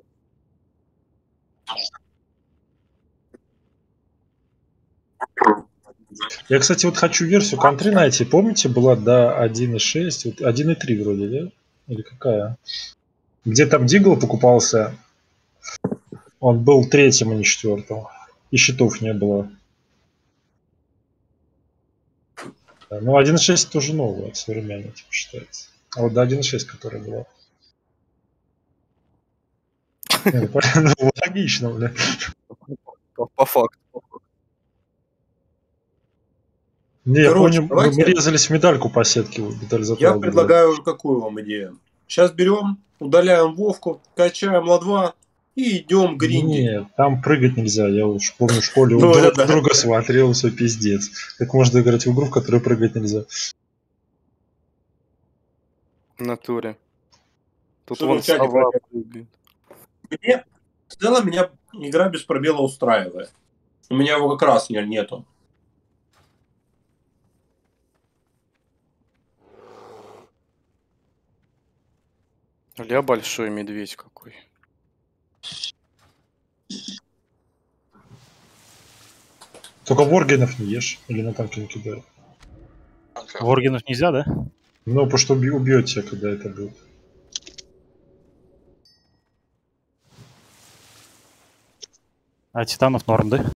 Я, кстати, вот хочу версию контры найти. Помните, была до 1.6, вот 1.3 вроде, да? Или какая? Где там Дигл покупался, он был 3-м, а не 4-м. И щитов не было. Да, ну, 1.6 тоже новая, современная, типа, считается. А вот до 1.6, которая была. Ну, логично, бля. По факту. Не, я Короче, помню, давайте- мы резались в медальку по сетке. Вот, медаль за Я правду, предлагаю уже какую вам идею. Сейчас берем, удаляем Вовку, качаем ла-2 и идем блядь. гриндить. Не, там прыгать нельзя. Я уж помню, в школе у Ну, это да. друга смотрел, все пиздец. Как можно играть в игру, в которой прыгать нельзя? В натуре. Тут Что вон вы в чате сова про- прыгает. Мне, в целом, меня игра без пробела устраивает. У меня его как раз нету. Ля большой медведь какой. Только воргенов не ешь, или на танке не кидают. Воргенов нельзя, да? Ну, потому что убьет тебя, когда это будет. А титанов норм, да?